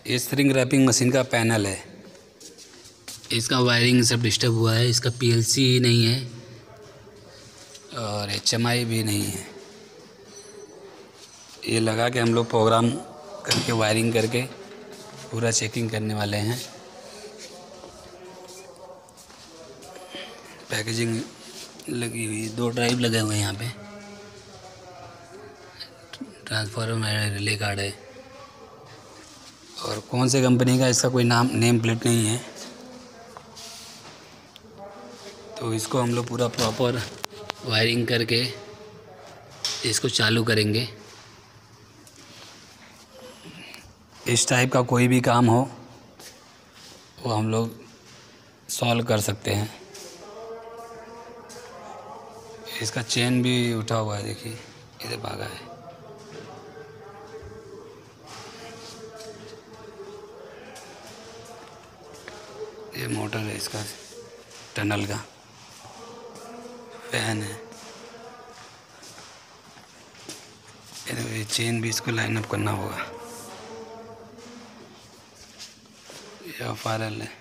ये spring wrapping machine का panel है। इसका वायरिंग सब डिस्टर्ब हुआ है। इसका पीएलसी नहीं है और एचएमआई भी नहीं है। ये लगा के हम लोग प्रोग्राम करके वायरिंग करके पूरा चेकिंग करने वाले हैं। पैकेजिंग लगी हुई, 2 ड्राइव लगे हुए हैं यहाँ पे, ट्रांसफार्मर है, रिले कार्ड है और कौन से कंपनी का इसका कोई नेम प्लेट नहीं है। तो इसको हम लोग पूरा प्रॉपर वायरिंग करके इसको चालू करेंगे। इस टाइप का कोई भी काम हो वो हम लोग सॉल्व कर सकते हैं। इसका चेन भी उठा हुआ है, देखिए इधर भागा है। ये मोटर है, इसका टनल का फैन है। ये चेन भी इसको लाइन अप करना होगा। यह फारल है,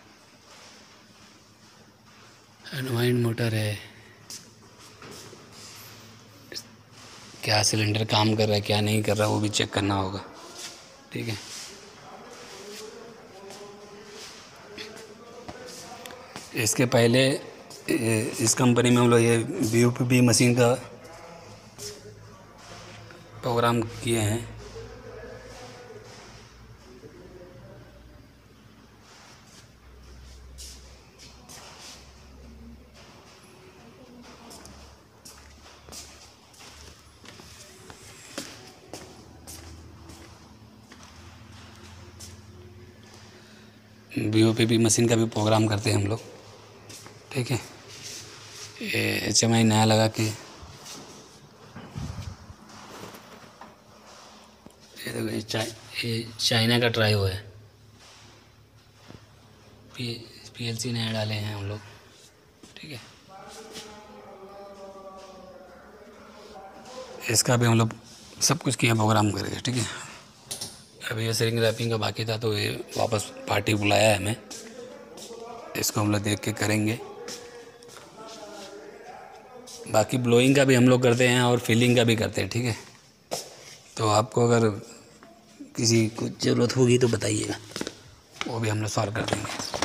अनवाइंड मोटर है। क्या सिलेंडर काम कर रहा है क्या नहीं कर रहा वो भी चेक करना होगा, ठीक है। इसके पहले इस कंपनी में हम लोग ये BOPP मशीन का प्रोग्राम किए हैं। BOPP मशीन का भी प्रोग्राम करते हैं हम लोग, ठीक है। ये HMI नया लगा के, ये देखो ये चाइना का ट्रायो है। PLC नया डाले हैं हम लोग, ठीक है। इसका भी हम लोग सब कुछ किया प्रोग्राम करके, ठीक है। अभी ये स्प्रिंग रैपिंग का बाकी था तो ये वापस पार्टी बुलाया है हमें, इसको हम लोग देख के करेंगे। बाकी ब्लोइंग का भी हम लोग करते हैं और फिलिंग का भी करते हैं, ठीक है। तो आपको अगर किसी को ज़रूरत होगी तो बताइएगा, वो भी हम लोग सॉल्व कर देंगे।